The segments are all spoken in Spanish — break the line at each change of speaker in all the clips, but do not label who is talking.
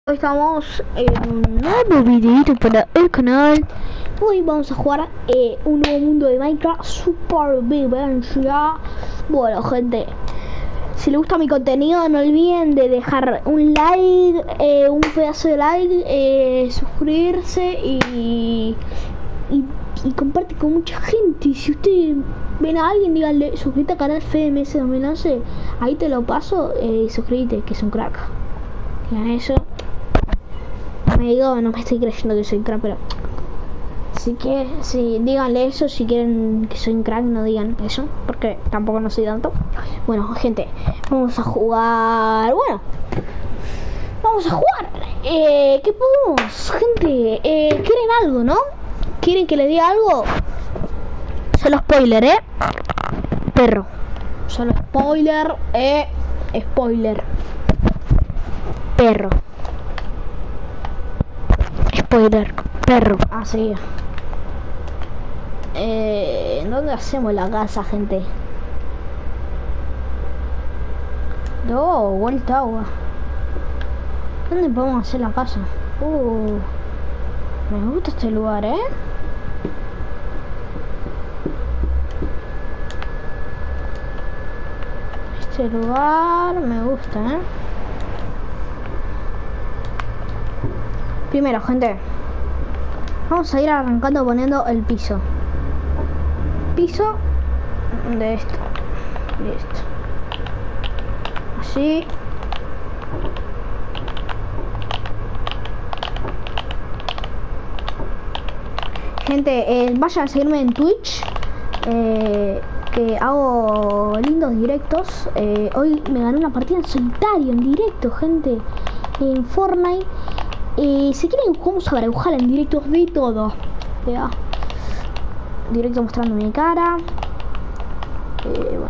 Hoy estamos en un nuevo videito para el canal. Hoy vamos a jugar un nuevo mundo de Minecraft Supervivencia. Bueno, gente, si les gusta mi contenido, no olviden de dejar un like, un pedazo de like, suscribirse y comparte con mucha gente. Si ustedes ven a alguien, díganle, suscríbete al canal FMS 2011. Ahí te lo paso, suscríbete, que es un crack. Digan eso. No me estoy creyendo que soy crack, pero así que sí, díganle eso. Si quieren que soy un crack, no digan eso, porque tampoco no soy tanto. Bueno, gente, vamos a jugar. Bueno, vamos a jugar. ¿Qué podemos, gente? ¿Quieren algo, no? ¿Quieren que les diga algo? Solo spoiler, perro. Solo spoiler, spoiler. Perro. Spoiler, perro. Ah, sí. ¿Dónde hacemos la casa, gente? No, vuelta agua. ¿Dónde podemos hacer la casa? Me gusta este lugar, Este lugar me gusta, Primero, gente, vamos a ir arrancando poniendo el piso. Piso de esto. Listo. Así. Gente, vayan a seguirme en Twitch. Que hago lindos directos. Hoy me gané una partida en solitario, en directo, gente. En Fortnite. Si quieren jugamos a Brawlhalla en directos de todo. ¿Ya? Directo mostrando mi cara. Bueno.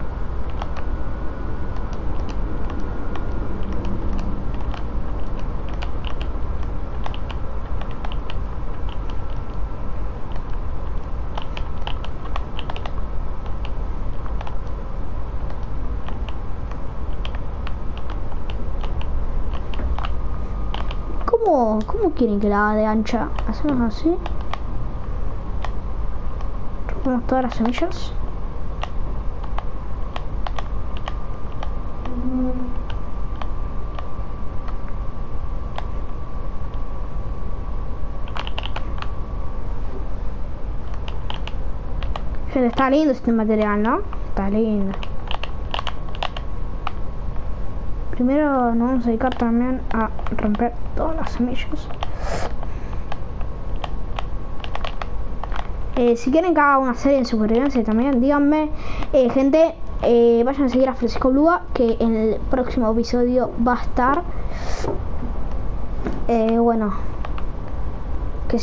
¿Cómo quieren que la haga de ancha? Hacemos así. Rompemos todas las semillas. Gente, está lindo este material, ¿no? Está lindo. Primero nos vamos a dedicar también a romper todas las semillas. Si quieren que haga una serie de supervivencia también, díganme. Gente, vayan a seguir a Francisco Blua, que en el próximo episodio va a estar. Bueno, que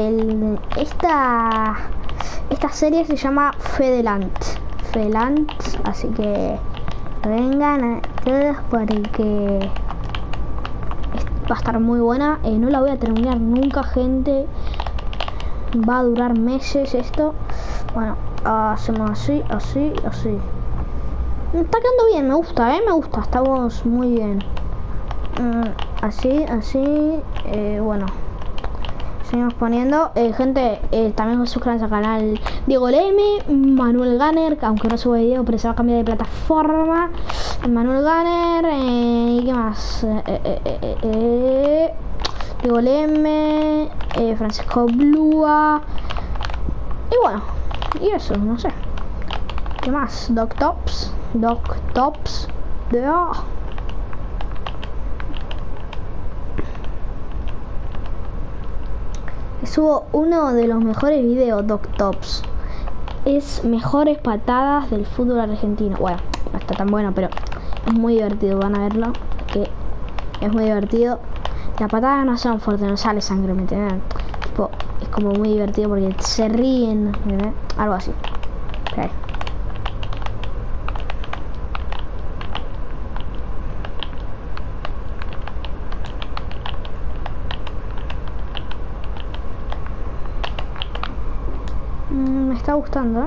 esta serie se llama Fedeland, así que vengan a todos porque va a estar muy buena. No la voy a terminar nunca, gente. Va a durar meses esto. Bueno, hacemos así. Está quedando bien, me gusta, me gusta. Estamos muy bien. Así. Bueno, seguimos poniendo. Gente, también suscríbanse al canal Diego Leme, Manuel Gunner, aunque no sube video, pero se va a cambiar de plataforma. Manuel Gunner, ¿y qué más? Diego Leme, Francisco Blua. Y bueno, y eso, no sé. ¿Qué más? Doc Tops. Subo uno de los mejores videos, Doc Tops. Es mejores patadas del fútbol argentino. Bueno, no está tan bueno, pero es muy divertido. Van a verlo, que es muy divertido. Las patadas no son fuertes, no sale sangre, ¿me entienden? Tipo, es como muy divertido porque se ríen, ¿me algo así. Okay. Me está gustando,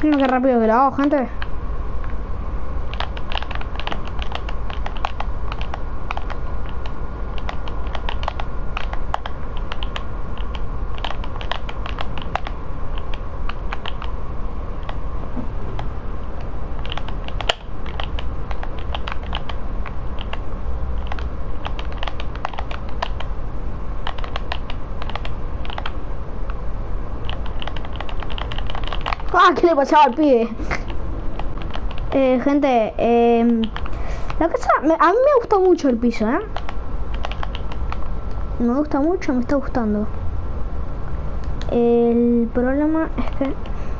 Mira qué rápido que lo hago, gente. Ah, ¿qué le pasaba al pibe? Gente, la casa, a mí me gusta mucho el piso, Me gusta mucho, me está gustando. El problema es que...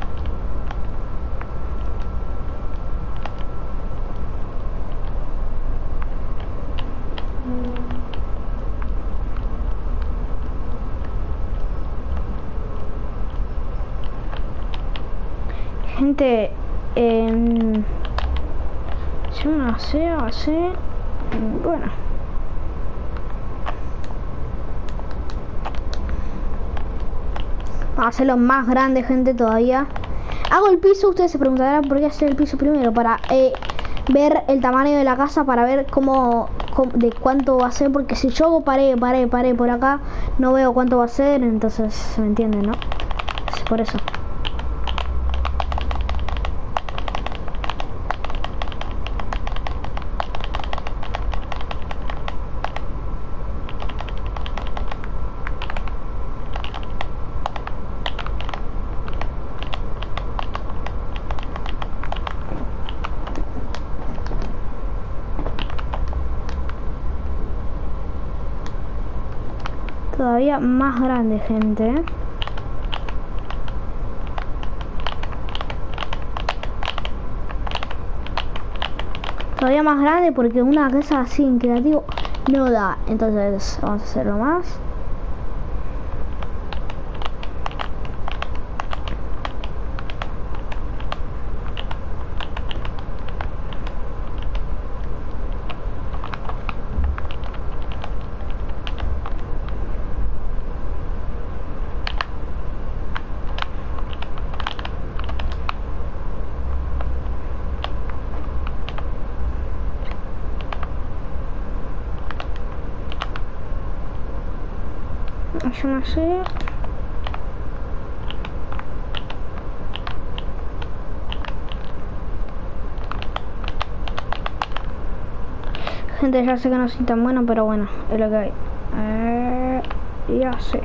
Gente, yo no sé, bueno. Vamos a hacerlo más grande, gente, todavía. Hago el piso, ustedes se preguntarán por qué hacer el piso primero. Para ver el tamaño de la casa, para ver cómo de cuánto va a ser. Porque si yo hago pared por acá, no veo cuánto va a ser, entonces se me entiende, ¿no? Es por eso. Todavía más grande, gente. Todavía más grande porque una casa así en creativo no da. Entonces vamos a hacerlo más. Yo no sé. Gente, ya sé que no soy tan bueno, pero bueno, es lo que hay. Ya sé.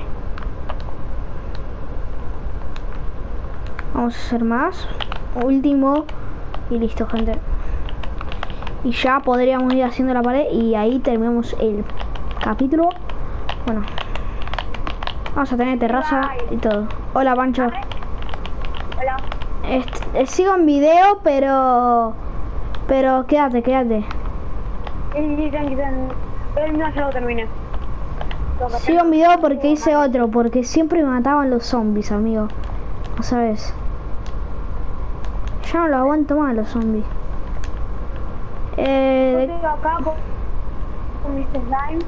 Vamos a hacer más. Último. Y listo, gente. Y ya podríamos ir haciendo la pared y ahí terminamos el capítulo. Bueno. Vamos a tener terraza y todo. Hola, Pancho.
Hola.
Sigo en video, pero quédate.
Sí, tranqui. No, ya lo terminé.
Sigo en video porque hice otro, porque siempre me mataban los zombies, amigo. ¿No sabes? Ya no lo aguanto más los zombies.
Yo estoy acá con mis slime.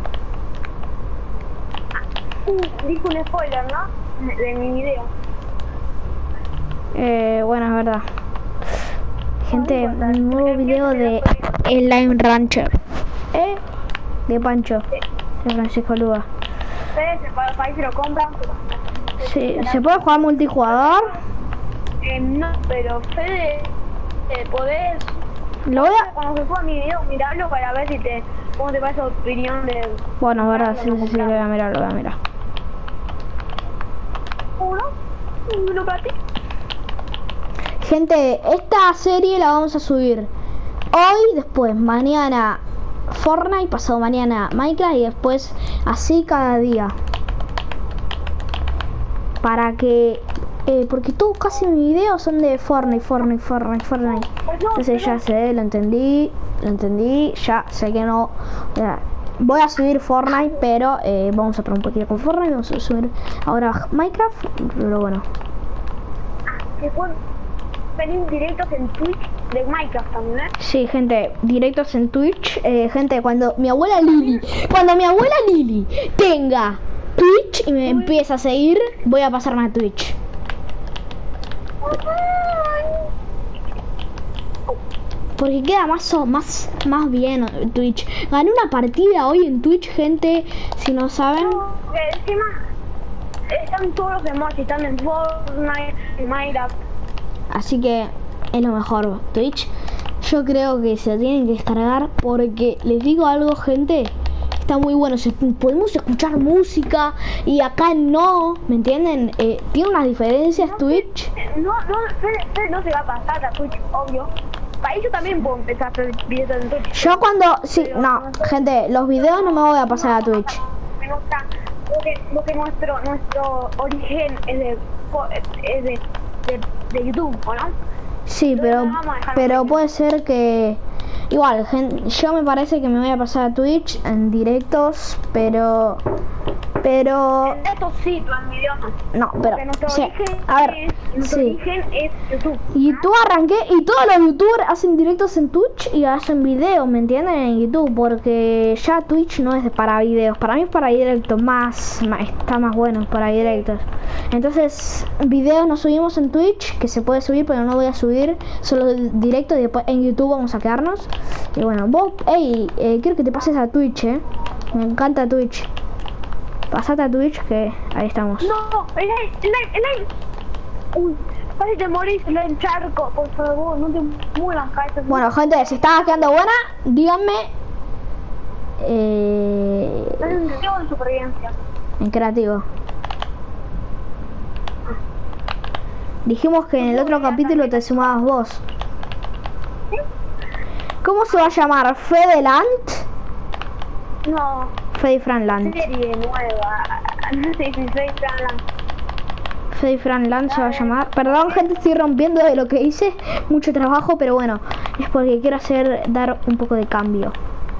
Dijo un spoiler, ¿no? De mi video.
Bueno, es verdad. Gente, un nuevo video de Slime Rancher. De Pancho. De Francisco Luga.
Ustedes para ahí se lo compran.
Sí, ¿se puede jugar multijugador?
No, pero Fede, podés...
Lo voy a...
Cuando se suba mi video, mirarlo para ver si cómo te parece tu opinión de...
Bueno, verdad, sí, lo voy a mirar,
Uno para ti.
Gente, esta serie la vamos a subir hoy, después mañana Fortnite, pasado mañana Minecraft y después así cada día. Para que... porque todos casi mis videos son de Fortnite. Entonces ya sé, lo entendí, ya sé que no... voy a subir Fortnite, pero vamos a probar un poquito con Fortnite, vamos a subir ahora Minecraft, pero bueno.
Que pueden venir directos en Twitch de Minecraft también, ¿eh?
Sí, gente, directos en Twitch. Gente, cuando mi abuela Lili tenga Twitch y me empieza a seguir, voy a pasarme a Twitch. porque queda más bien Twitch. Gané una partida hoy en Twitch, gente, si no saben.
No, encima están todos los emojis, están en Fortnite, en Minecraft.
Así que es lo mejor Twitch. Yo creo que se lo tienen que descargar porque les digo algo, gente. Está muy bueno, podemos escuchar música y acá no, ¿me entienden? Tiene unas diferencias Twitch.
Fede no se va a pasar a Twitch, obvio. Para ello también puedo empezar a hacer videos en Twitch.
Yo cuando... Sí, no, gente, los videos no me voy a pasar a Twitch.
Me gusta, porque nuestro origen es de YouTube, ¿o no?
Sí, pero puede ser que... Igual, yo me parece que me voy a pasar a Twitch en directos, pero...
Esto sí, pero en video no.
No, pero...
Porque nuestro
Sí,
origen
a ver,
nuestro
sí.
origen es YouTube.
Y tú arranqué, y todos los youtubers hacen directos en Twitch y hacen videos, ¿me entienden? En YouTube, porque ya Twitch no es para videos, para mí es para directos, está más bueno para directos. Entonces, videos nos subimos en Twitch, que se puede subir, pero no voy a subir solo directo y después en YouTube vamos a quedarnos. Y bueno, vos, quiero que te pases a Twitch, me encanta Twitch. Pasate a Twitch, que ahí estamos.
No, el live. Uy, casi te morís en el charco, por favor, no te muevas, cabeza.
Bueno, gente, si está quedando buena, díganme.
Es un juego de supervivencia.
En creativo. Dijimos que en el otro capítulo te sumabas vos. ¿Cómo se va a llamar? ¿Fedeland?
No.
Freddyfranland.
Serie nueva. No sé si soy Franland.
Freddyfranland se va a llamar. Perdón, gente, estoy rompiendo de lo que hice. Mucho trabajo, pero bueno, es porque quiero dar un poco de cambio.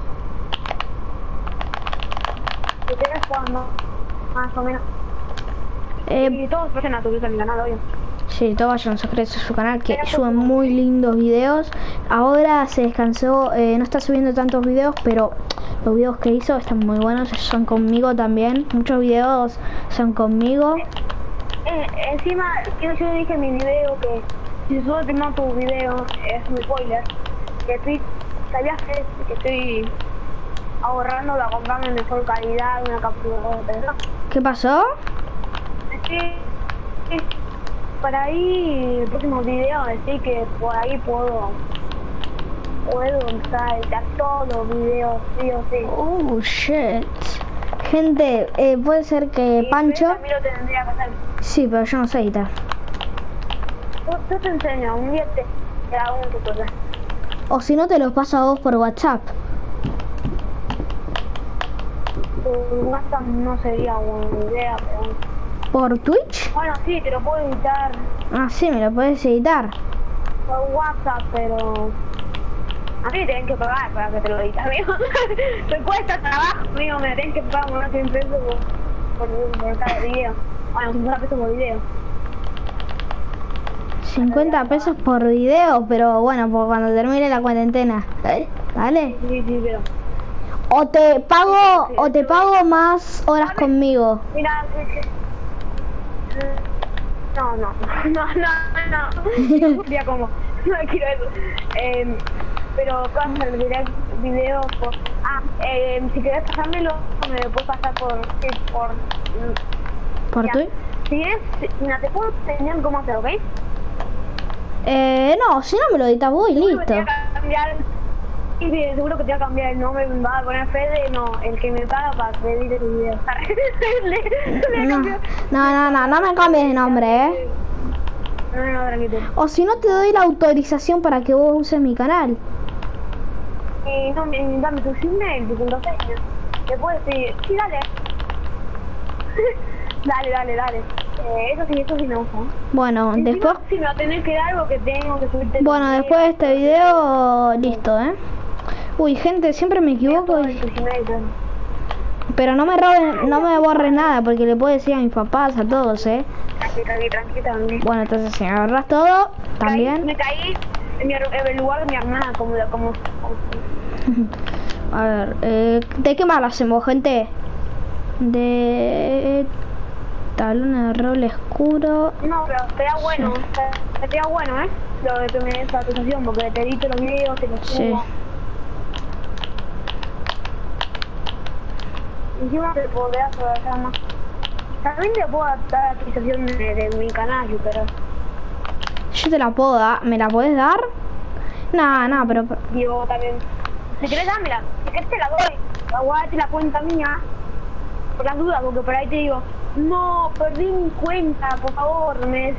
¿Qué tienes jugando? Más o menos. Y todos pasen a suscribirse a mi canal, obvio.
Sí, todos vayan a suscribirse a su canal, que suben muy lindos videos. Ahora se descansó, no está subiendo tantos videos, pero los videos que hizo están muy buenos, son conmigo también. Muchos videos son conmigo.
Encima, yo dije en mi video que si subo primero tu video, es un spoiler, que estoy, sabías que estoy ahorrando para comprarme mejor calidad, una captura de pelo.
¿Qué pasó?
Sí, para ahí el próximo video decir que por ahí puedo empezar a editar todos los videos, sí o sí.
Oh shit. Gente, puede ser que Pancho...
También lo tendría que hacer.
Sí, pero yo no sé editar.
Yo te enseño, un día te hago un tutorial.
O si no, te los paso a vos por WhatsApp.
Por WhatsApp no sería buena idea, pero...
¿Por Twitch?
Bueno, sí, te lo puedo editar.
Ah, sí, me lo puedes editar.
Por WhatsApp, pero... A mí me tienen que pagar para que te lo edites, amigo. Me cuesta trabajo, amigo, me tienen que pagar unos 100 pesos por cada video. Bueno, 50 pesos por video.
50 pesos por video, pero bueno, por cuando termine la cuarentena. ¿Vale?
Sí, pero...
O te pago más horas conmigo.
Mira, no. Ya como, no quiero eso. Pero cuando el video por... si querés pasármelo, me lo puedes pasar
¿Por
ya.
Twitch?
Si quieres, mira, te puedo enseñar cómo hacer, ¿ok?
No, si no me lo editas vos y listo.
Seguro que te va a cambiar el nombre, me va a poner Fede, no, el que me paga para pedir el video.
No me cambies de nombre,
No, tranquilo.
O si no, te doy la autorización para que vos uses mi canal.
No, dame tu Gmail, tu contraseña. Después decir, sí, dale. dale. Eso sí me gusta.
Bueno,
Encima,
después...
sí, me va a tener que dar porque tengo que subirte.
Bueno, después de este video, listo, Uy, gente, siempre me equivoco. Pero no me roben, no me borres nada, porque le puedo decir a mis papás, a todos,
Tranquilo.
Bueno, entonces si me agarras todo, también.
Me caí en el lugar de mi hermana, como
A ver, ¿de qué más hacemos, gente? Tablones de roble oscuro.
No, pero estaría bueno, estaría bueno, lo de que me des la actualización, porque te edito los videos, te los subo.
Sí.
Encima te podrás aprovechar más. También te puedo dar la actualización de mi canal, pero...
Yo te la puedo dar. ¿Me la podés dar? Nah, pero...
Digo, también... Si querés dámela, si querés te la doy. Aguardate la cuenta mía. Por las dudas, porque por ahí te digo, no, perdí mi cuenta, por favor, me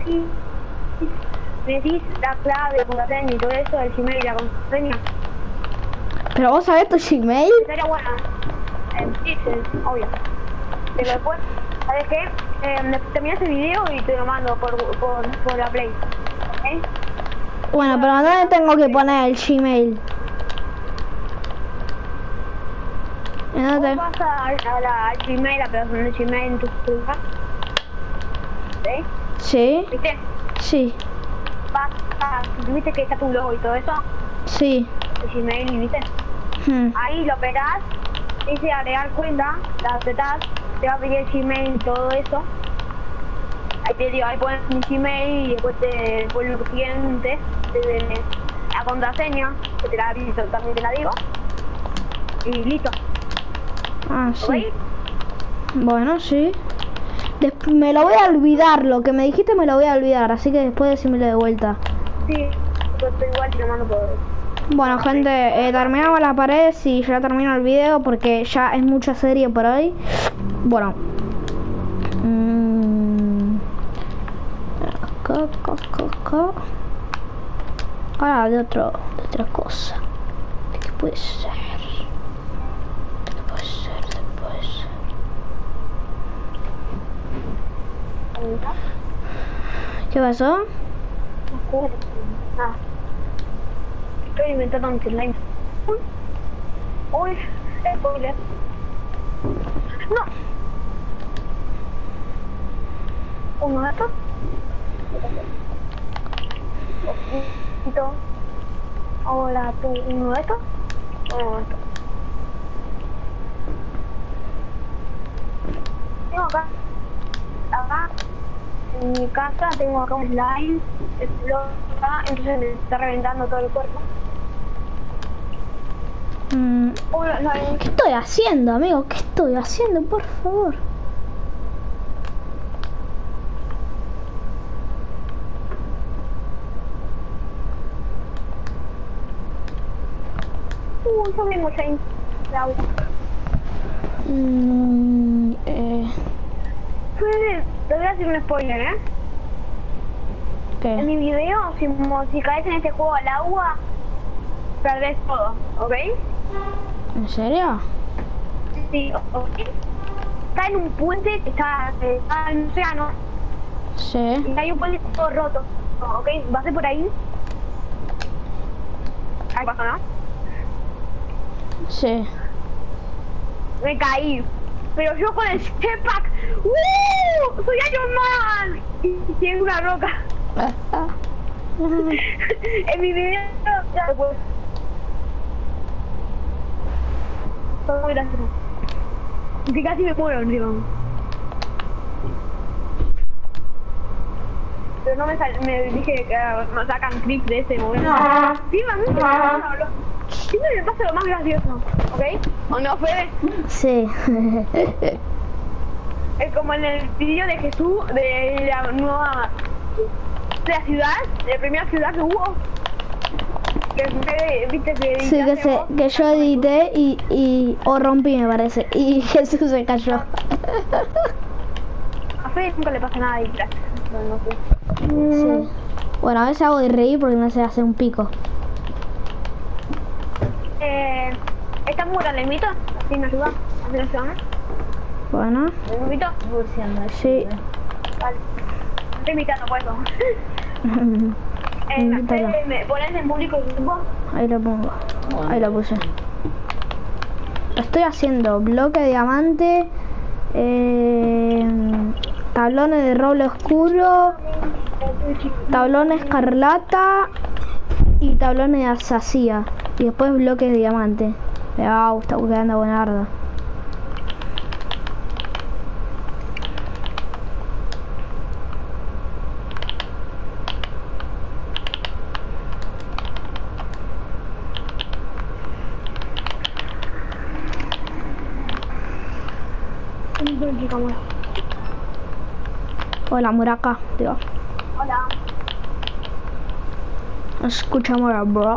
decís la clave, la contraseña y todo eso, el Gmail, la contraseña.
¿Pero vos sabés tu Gmail?
Estaría buena. Sí, obvio. Pero después, ¿sabes qué? Terminé ese video y te lo mando por la Play. ¿Ok?
Bueno, pero ¿dónde tengo que poner el Gmail? ¿En dónde?
Vos vas al Gmail, la aplicación de Gmail en tu celular. ¿Sí?
Sí.
¿Viste?
Sí.
¿Viste que está tu logo y todo eso?
Sí.
El Gmail, ¿viste? Ahí lo operás, dice agregar cuenta, la apretás, te va a pedir el Gmail y todo eso. Ahí te digo, ahí pones mi Gmail y después te vuelve lo siguiente, la contraseña, que te la aviso, también te la digo. Y listo.
Ah, sí.
¿Ok?
Bueno, sí. Me lo voy a olvidar, lo que me dijiste me lo voy a olvidar, así que después decímelo de vuelta.
Sí, pero igual te lo mando por...
Bueno, gente, terminamos la pared y ya termino el video porque ya es mucha serie por hoy. Bueno. Acá. Ahora de otra cosa. ¿De qué puede ser? ¿Qué pasó?
Ah. Estoy inventando un slime. Uy, spoiler. No. Uno de estos. Hola, tú, uno de estos. Uno de estos. Tengo acá. En mi casa tengo acá un slime, explota, entonces me está reventando todo el cuerpo. Hola, slime.
¿Qué estoy haciendo, amigo? ¿Qué estoy haciendo? Por favor.
Yo vengo slime. Te voy a decir un spoiler,
¿Qué?
En mi video, si caes en este juego al agua, perdés todo, ¿ok?
¿En serio?
Sí, ¿ok? Está en un puente que está en un océano,
Sí.
y hay un puente todo roto, ¿ok? ¿Vas por ahí? Ahí pasó, ¿no?
Sí.
Me caí. Pero yo con el jetpack, ¡soy Iron Man! Y tiene una roca. En mi video, ya después. Todo muy gracioso. Que casi me muero, digamos. Pero no me dije que me sacan clips de ese momento.
No.
Sí, mami, siempre me pasa lo más gracioso, ¿ok? ¿O no, Fede?
Sí.
Es como en el video de Jesús, de la nueva... de la ciudad, de la primera ciudad que hubo. Que Fede, viste que...
Sí, que yo edité y o rompí, me parece. Y Jesús se cayó.
A Fede nunca le pasa nada y gracias. No sé.
Sí. Bueno, a veces hago de reír porque no sé hacer un pico.
¿Estás muy grande, invito? ¿Así me ayuda? ¿Así me ayuda?
Bueno.
¿Me invito?
Sí.
Vale. Me estoy invitando por eso.
Invítalo.
¿Me pones en público el grupo?
Ahí lo pongo. Ahí lo puse. Estoy haciendo bloque de diamante, tablones de roble oscuro, tablones escarlata y tablones de alsacía. Y después bloques de diamante. Está quedando buenarda.
cámara.
Hola, Muraka, tío.
Hola.
Escuchamos a bro.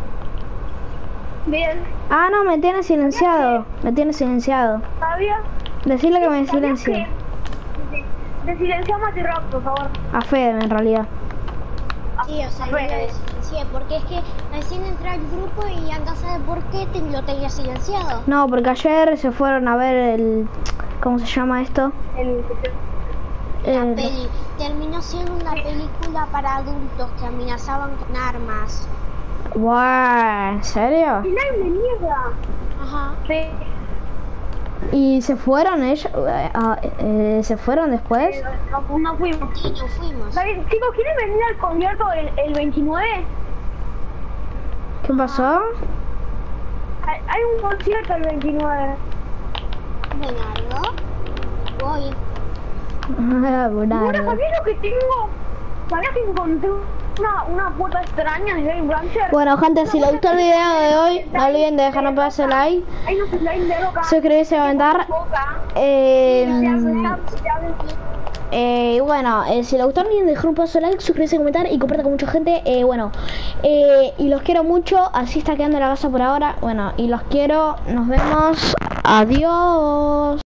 Bien.
Ah, no, me tiene silenciado. Me tiene silenciado.
¿Sabía?
Decirle que me
¿Sabías
silencie.
Te silenciamos a ti, Rock, por favor.
A Fede, en realidad.
Sí, o sea,
A
yo
ver.
lo silencié, porque es que recién entré al grupo y anda a saber por qué lo tenía silenciado.
No, porque ayer se fueron a ver el... ¿Cómo se llama esto?
La
El-
peli terminó siendo una película para adultos que amenazaban con armas.
Buah, ¿en serio?
Final de mierda.
Ajá.
Sí.
¿Y se fueron ellos? ¿Se fueron después?
No fuimos.
Sí, nos fuimos.
¿Saben, chicos, quieren venir al concierto el 29?
¿Qué pasó?
Hay un concierto el 29.
Buenardo. Voy.
Buenardo.
Bueno, ¿sabés lo que tengo? ¿Sabías que encontré una puerta extraña de Game Rancher?
Bueno, gente, si les gustó el video de hoy, no olviden de dejarnos un pedazo de like,
Hay unos slime de loca.
suscribirse y comentar. Y bueno, si les gustó, no olviden dejar un pedazo de like, suscribirse, comentar y compartir con mucha gente. Y los quiero mucho. Así está quedando la casa por ahora. Bueno, y los quiero. Nos vemos. Adiós.